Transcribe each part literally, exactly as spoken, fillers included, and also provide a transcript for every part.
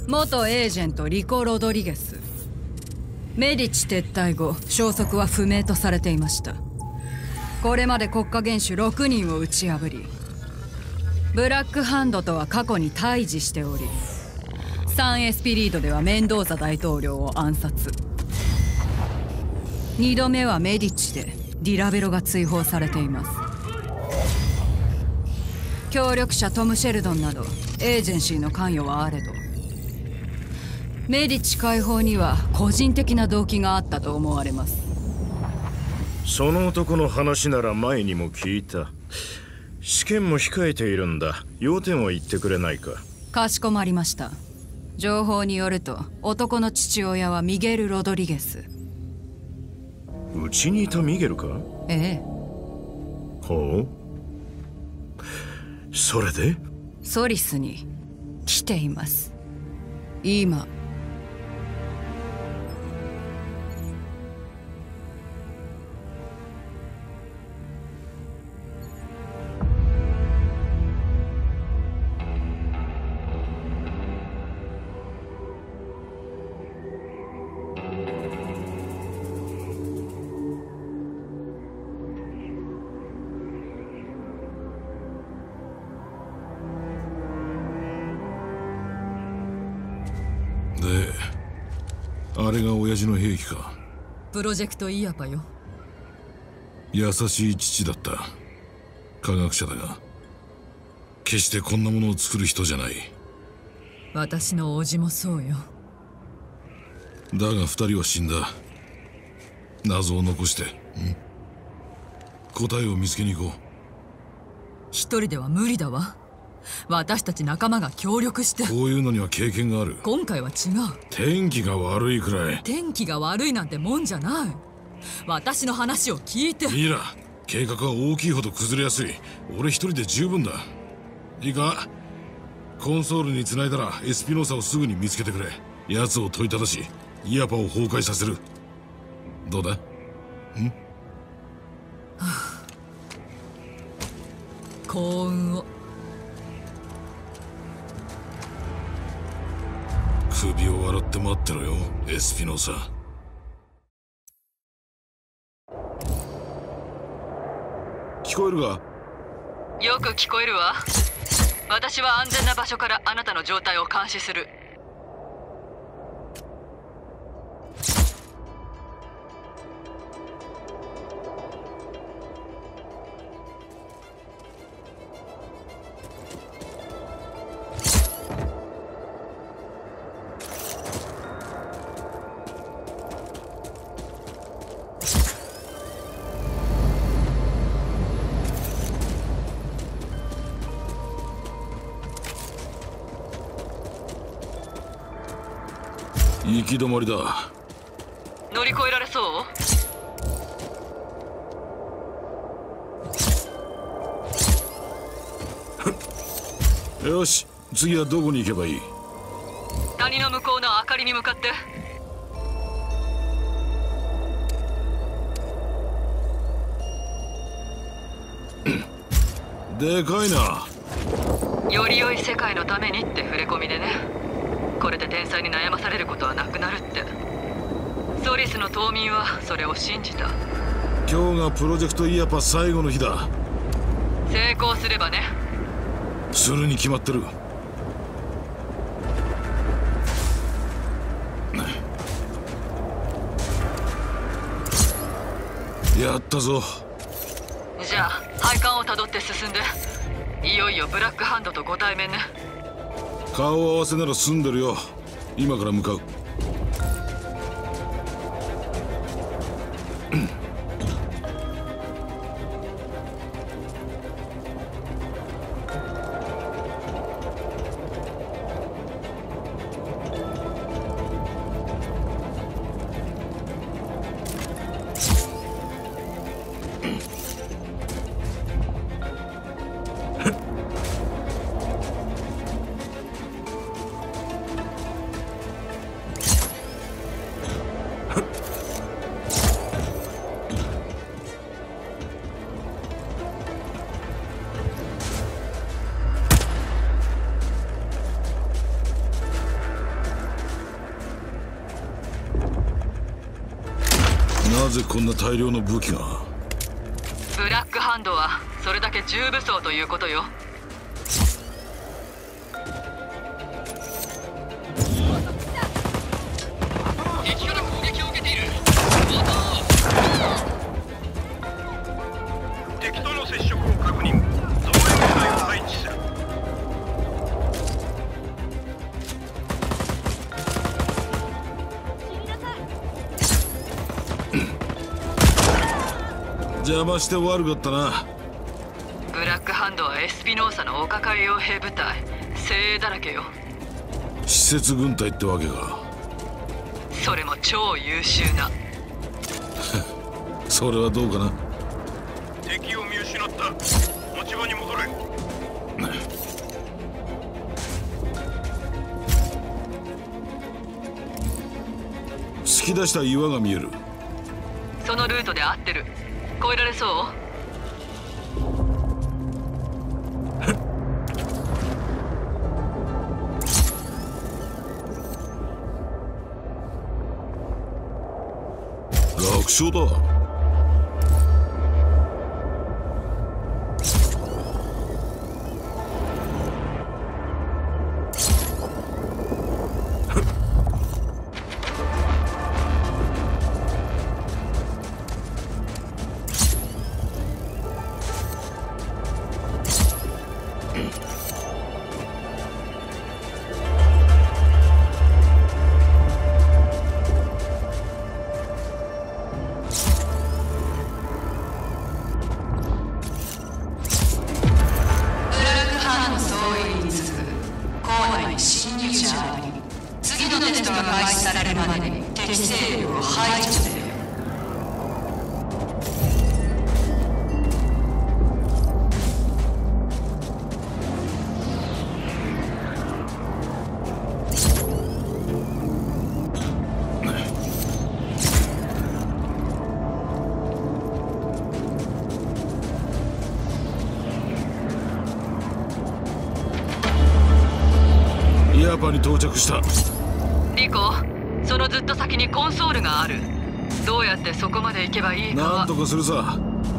元エージェントリコ・ロドリゲス。メディチ撤退後消息は不明とされていました。これまで国家元首ろくにんを打ち破り、ブラックハンドとは過去に対峙しており、サンエスピリードではメンドーザ大統領を暗殺。にどめはメディチでディラベロが追放されています。協力者トム・シェルドンなどエージェンシーの関与はあれど、メディチ解放には個人的な動機があったと思われます。 その男の話なら前にも聞いた。試験も控えているんだ。要点を言ってくれないか。 かしこまりました。情報によると男の父親はミゲル・ロドリゲス。 うちにいたミゲルか？ ええ。 ほう。それで？ ソリスに来ています。今。 で、あれが親父の兵器か。 プロジェクトイヤパよ。 優しい父だった。科学者だが、決してこんなものを作る人じゃない。 私の叔父もそうよ。 だが二人は死んだ。謎を残して、ん？答えを見つけに行こう。 一人では無理だわ。私たち仲間が協力して。 こういうのには経験がある。 今回は違う。 天気が悪いくらい。 天気が悪いなんてもんじゃない。私の話を聞いて。 ミイラ、計画は大きいほど崩れやすい。俺一人で十分だ。いいか、コンソールに繋いだらエスピノーサをすぐに見つけてくれ。奴を問いただし、イヤパを崩壊させる。どうだ？ん？はあ、幸運を。 首を笑って待ってろよ、エスピノーサ。聞こえるか？ よく聞こえるわ。私は安全な場所からあなたの状態を監視する。 行き止まりだ。 乗り越えられそう？ よし、次はどこに行けばいい？ 谷の向こうの明かりに向かって。 でかいな。 より良い世界のためにって触れ込みでね。これで天才に悩まされることはなくなるって。ソリスの島民はそれを信じた。 今日がプロジェクトイヤパ最後の日だ。 成功すればね。 するに決まってる。やったぞ。 じゃあ配管をたどって進んで。いよいよブラックハンドとご対面ね。 顔合わせなら済んでるよ。今から向かう。 なぜこんな大量の武器が？ ブラックハンドはそれだけ重武装ということよ。敵から攻撃を受けている。 敵との接触を確認。増援部隊を配置する。 邪魔して悪かったな。 ブラックハンドはエスピノーサのお抱え傭兵部隊、精鋭だらけよ。 施設軍隊ってわけか。 それも超優秀な。 それはどうかな。 敵を見失った。持ち場に戻れ。 突き出した岩が見える。 そのルートで合ってる。越えられそう？ 楽勝だ。イヤパに到着した。 リコ、そのずっと先にコンソールがある。どうやってそこまで行けばいいかは。 なんとかするさ。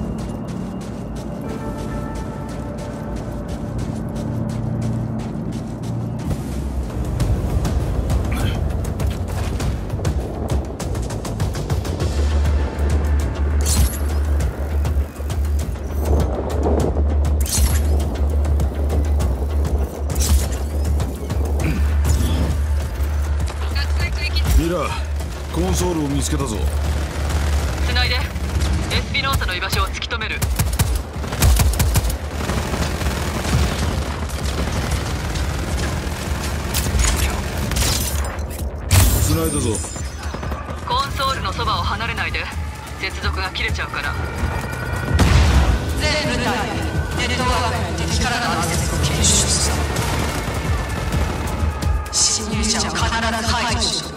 コンソールを見つけたぞ。 つないで。エスピノーサの居場所を突き止める。 つないだぞ。 コンソールのそばを離れないで。接続が切れちゃうから。全部隊ネットワークに敵からのアクセスを検出した。侵入者を必ず排除しろ。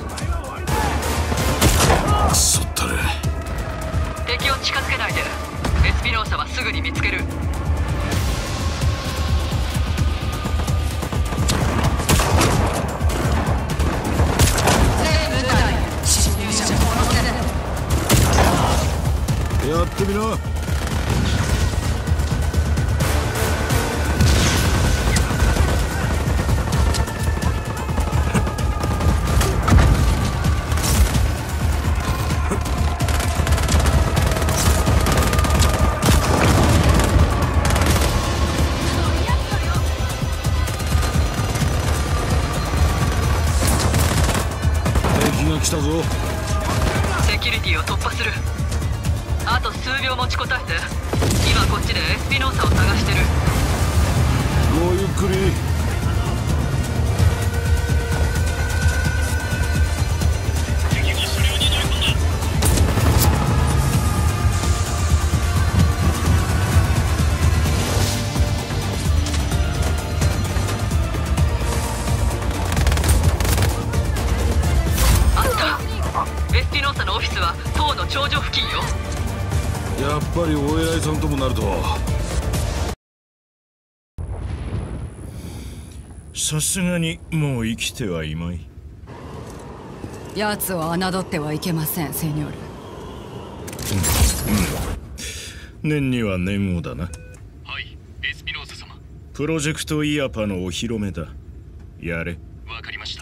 そったれ。 敵を近づけないで。エスピノーサはすぐに見つける。全部隊侵入者を殺せ。 やってみな。来たぞ。 セキュリティを突破する。あと数秒持ちこたえて。今こっちでエスピノーサを探してる。 ごゆっくり。 敵が車両に乗り込んだ。 エスピノーサのオフィスは塔の頂上付近よ。 やっぱりお偉いさんともなると。 さすがにもう生きてはいまい。 奴を侮ってはいけません、セニョール。 念には念をだな。 はい、エスピノーサ様。 プロジェクトイヤパのお披露目だ。やれ。 わかりました。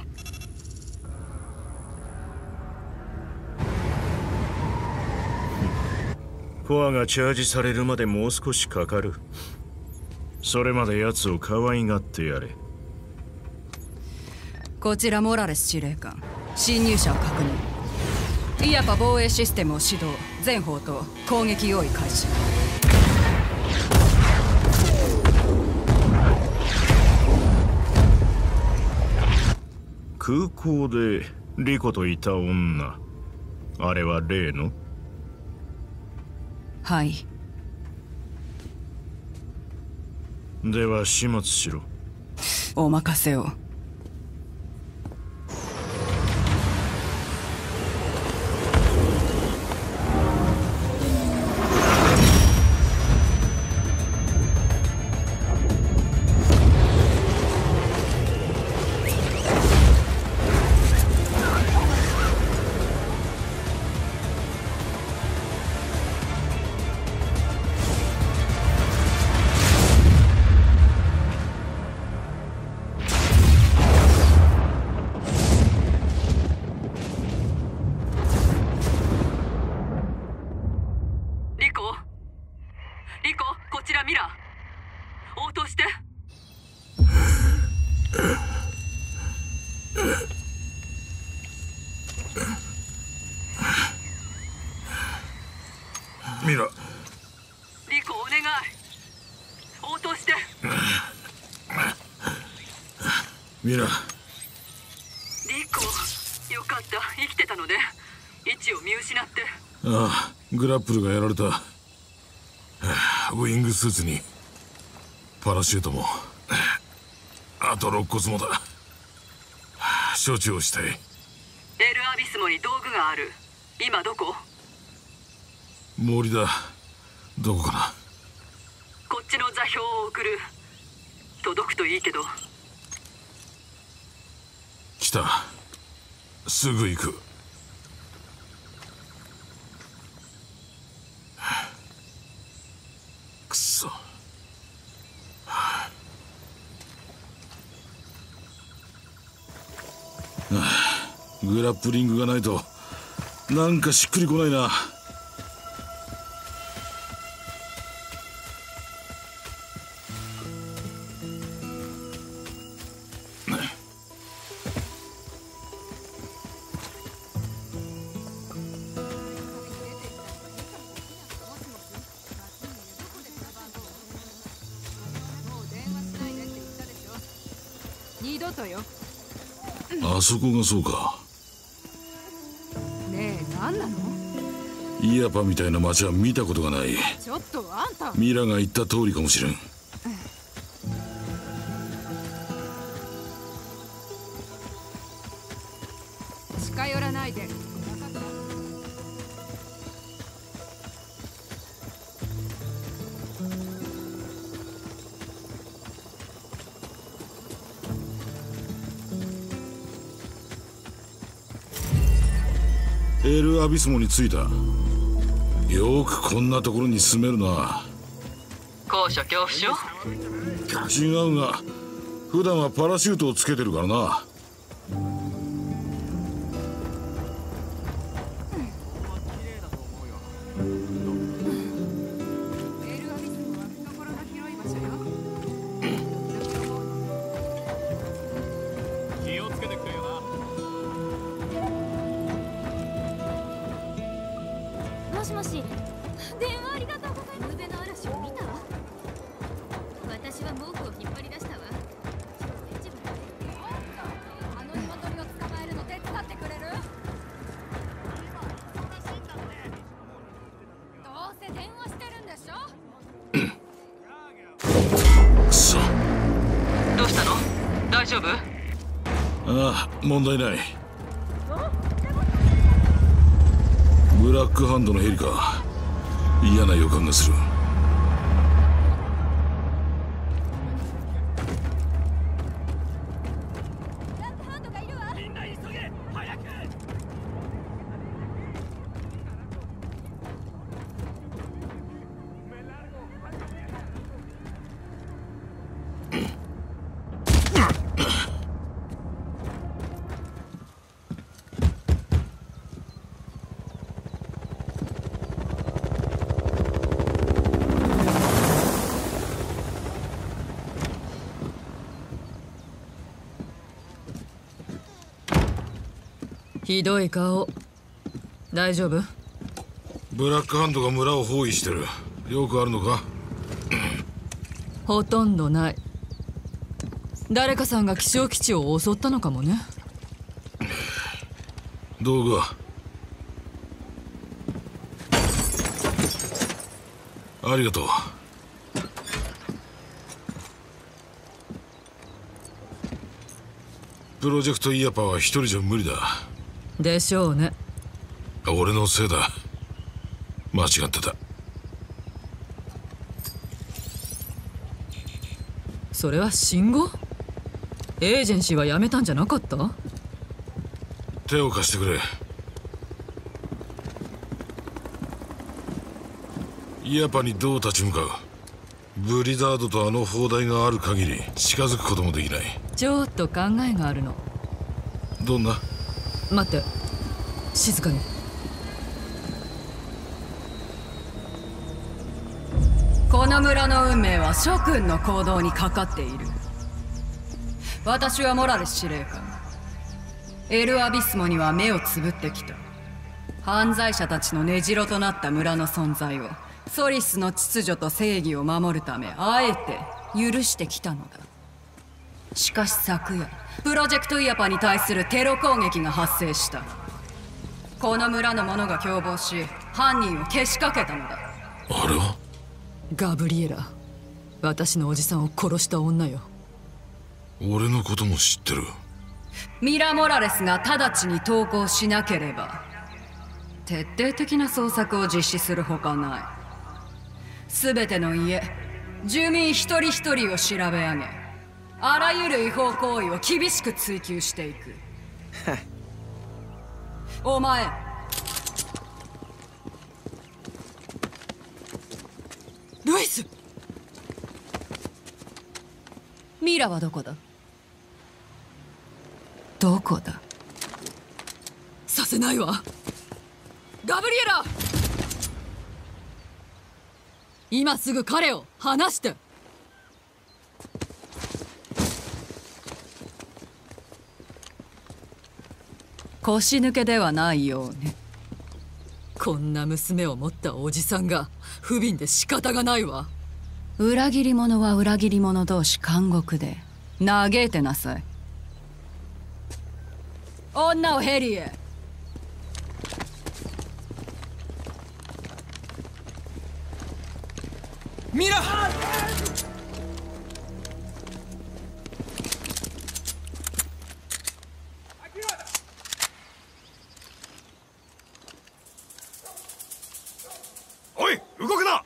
コアがチャージされるまでもう少しかかる。それまで奴を可愛がってやれ。 こちらモラレス司令官、侵入者を確認。イヤパ防衛システムを始動。全砲と攻撃用意開始。 空港でリコといた女、あれは例の？ はい。 では始末しろ。 お任せを。 ミラ。 リコ、お願い。応答して。 ミラ。 リコ、よかった。生きてたのね。位置を見失って。 ああ、グラップルがやられた。ウィングスーツにパラシュートも、あと肋骨もだ。処置をしたい。エルアビスモに道具がある。今どこ？ 森だ。どこかな。 こっちの座標を送る。届くといいけど。 来た。すぐ行く。くそ。グラップリングがないとなんかしっくりこないな。 二度とよ。 あそこがそうか。 ねえ、何なの？ イヤパみたいな街は見たことがない。 ちょっとあんた。 ミラが言った通りかもしれん。 近寄らないで。 エル・アビスモに着いた。よくこんなところに住めるな。 高所恐怖症？ 違うが、普段はパラシュートをつけてるからな。 もしもし、電話ありがとうございます。ムーベの嵐を見た？私は毛布を引っ張り出したわ。 あの鶏を捕まえるの手伝ってくれる？どうせ電話してるんでしょ？ くそ。 どうしたの？大丈夫？ ああ、問題ない。ブラックハンドのヘリか。嫌な予感がする。 ブラックハンドがいるわ。みんな急げ、早く。 ひどい顔。大丈夫？ ブラックハンドが村を包囲してる。よくあるのか？ ほとんどない。誰かさんが気象基地を襲ったのかもね。 道具は？ありがとう。プロジェクトイヤパは一人じゃ無理だ。 でしょうね。 俺のせいだ。間違ってた。 それは信号？エージェンシーは辞めたんじゃなかった？ 手を貸してくれ。イヤパにどう立ち向かう？ブリザードとあの砲台がある限り近づくこともできない。 ちょっと考えがあるの。 どんな？ 待って、静かに。この村の運命は諸君の行動にかかっている。私はモラレス司令官。エル・アビスモには目をつぶってきた。犯罪者たちの根城となった村の存在を、ソリスの秩序と正義を守るためあえて許してきたのだ。しかし昨夜、プロジェクトイヤパに対するテロ攻撃が発生した。この村の者が共謀し、犯人をけしかけたのだ。 あれはガブリエラ、私のおじさんを殺した女よ。 俺のことも知ってる。 ミラ・モラレスが直ちに投降しなければ徹底的な捜索を実施するほかない。全ての家、住民一人一人を調べ上げ、あらゆる違法行為を厳しく追及していく。お前、ルイス。ミラはどこだ？どこだ？させないわ。ガブリエラ、今すぐ彼を離して。腰抜けではないようね。こんな娘を持ったおじさんが不憫で仕方がないわ。裏切り者は裏切り者同士監獄で嘆いてなさい。女をヘリへ。 ミラ！ おい、動くな！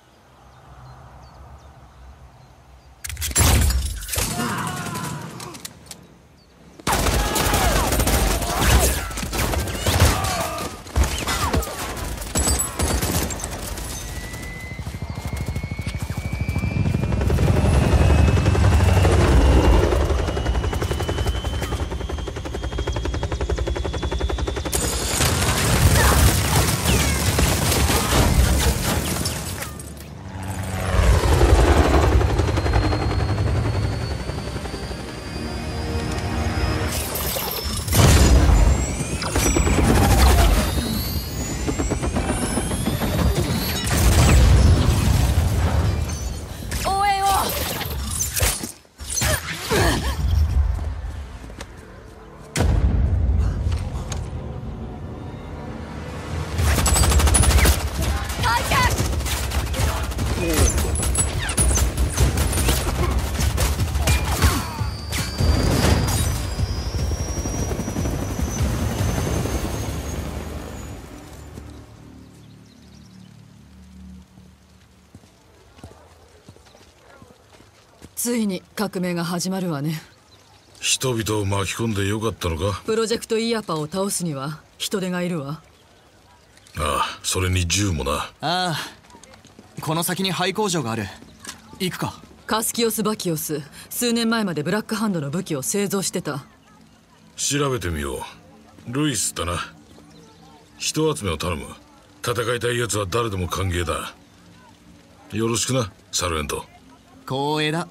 ついに革命が始まるわね。 人々を巻き込んでよかったのか？ プロジェクトイヤパを倒すには人手がいるわ。 ああ、それに銃もな。ああ、この先に廃工場がある。行くか。 カスキオス・バキオス、数年前までブラックハンドの武器を製造してた。 調べてみよう。ルイスだな。人集めを頼む。戦いたい奴は誰でも歓迎だ。よろしくな、サルエント。 光栄だ。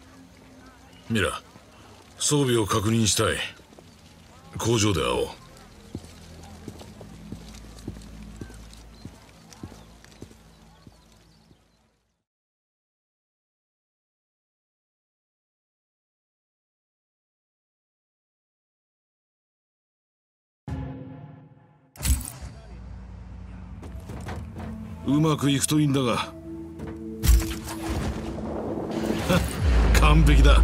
ミラ、装備を確認したい。工場で会おう。 うまくいくといいんだが。完璧だ。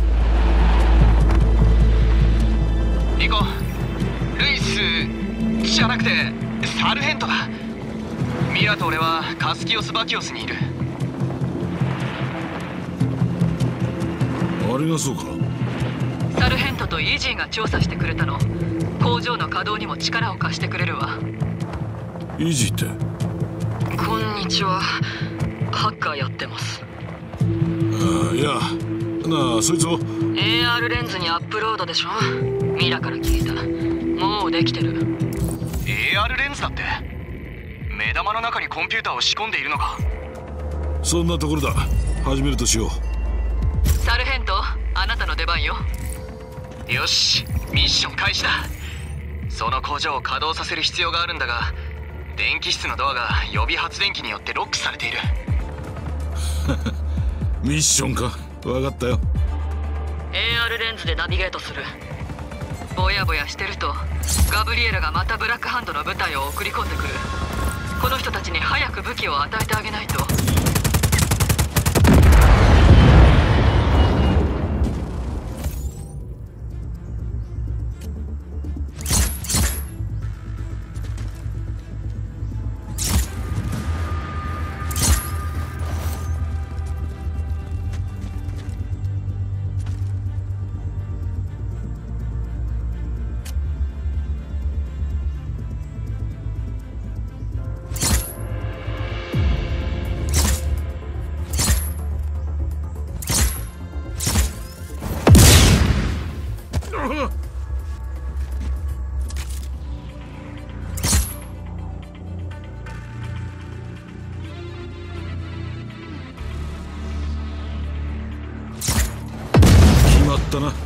リコ、ルイスじゃなくてサルヘントだ。ミラと俺はカスキオス・バキオスにいる。 あれがそうか。 サルヘントとイージーが調査してくれたの。工場の稼働にも力を貸してくれるわ。 イージーって？ こんにちは。ハッカーやってます。 ああ、いやなあ、そいつをエーアール レンズにアップロードでしょ。ミラから聞いた。もうできてる。 エーアール レンズだって？目玉の中にコンピューターを仕込んでいるのか。 そんなところだ。始めるとしよう。 サルヘント、あなたの出番よ。 よし、ミッション開始だ。その工場を稼働させる必要があるんだが、電気室のドアが予備発電機によってロックされている。 ミッションか。分かったよ。 エーアール レンズでナビゲートする。ぼやぼやしてるとガブリエラがまたブラックハンドの部隊を送り込んでくる。この人たちに早く武器を与えてあげないと。 だな。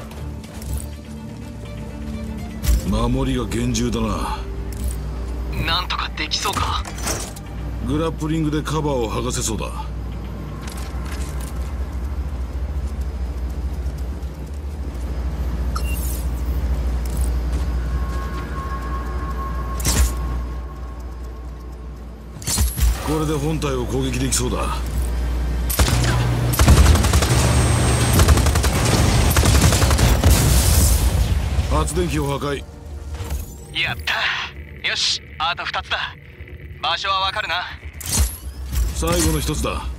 守りが厳重だな。 なんとかできそうか。 グラップリングでカバーを剥がせそうだ。これで本体を攻撃できそうだ。発電機を破壊。 やった。よし、あとふたつだ。場所はわかるな。 最後のひとつだ。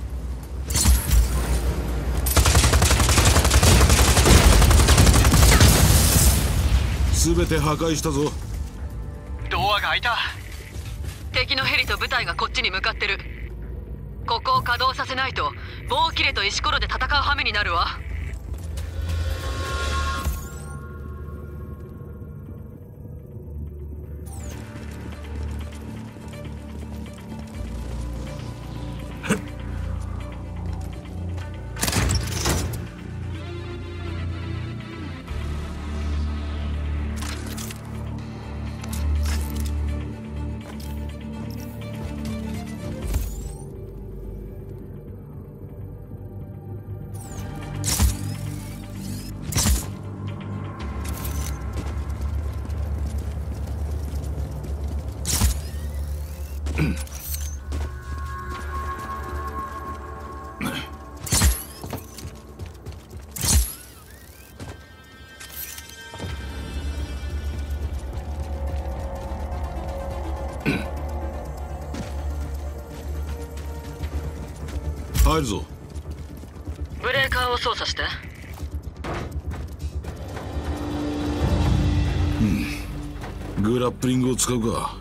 全て破壊したぞ。 ドアが開いた。 敵のヘリと部隊がこっちに向かってる。ここを稼働させないと棒切れと石ころで戦う羽目になるわ。 入るぞ。 ブレーカーを操作して。 うん、グラップリングを使うか。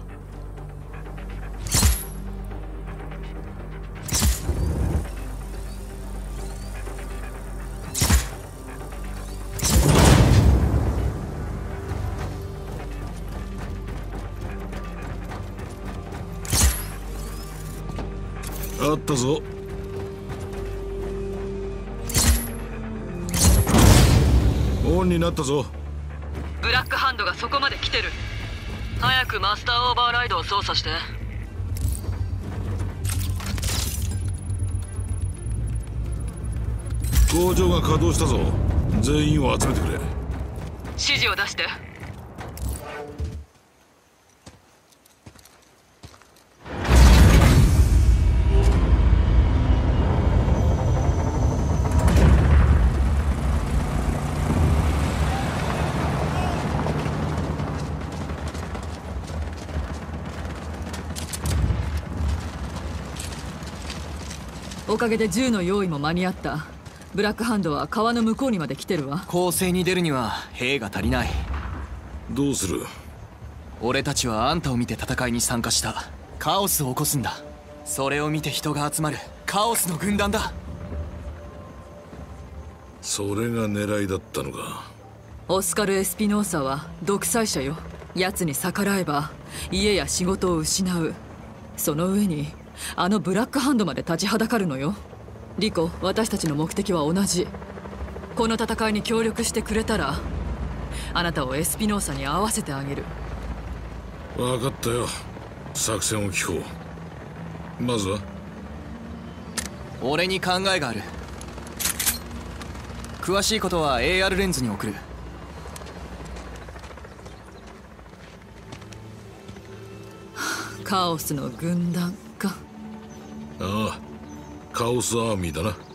あったぞ。オンになったぞ。 ブラックハンドがそこまで来てる。早くマスターオーバーライドを操作して。 工場が稼働したぞ。全員を集めてくれ。 指示を出して。 おかげで銃の用意も間に合った。ブラックハンドは川の向こうにまで来てるわ。 攻勢に出るには兵が足りない。 どうする？ 俺たちはあんたを見て戦いに参加した。カオスを起こすんだ。それを見て人が集まるカオスの軍団だ。 それが狙いだったのか。 オスカル・エスピノーサは独裁者よ。奴に逆らえば家や仕事を失う。その上にあのブラックハンドまで立ちはだかるのよ。リコ、私たちの目的は同じ。この戦いに協力してくれたらあなたをエスピノーサに会わせてあげる。 分かったよ。作戦を聞こう。まずは俺に考えがある。詳しいことは エーアール レンズに送る。 カオスの軍団か。 ああ、カオスアーミーだな。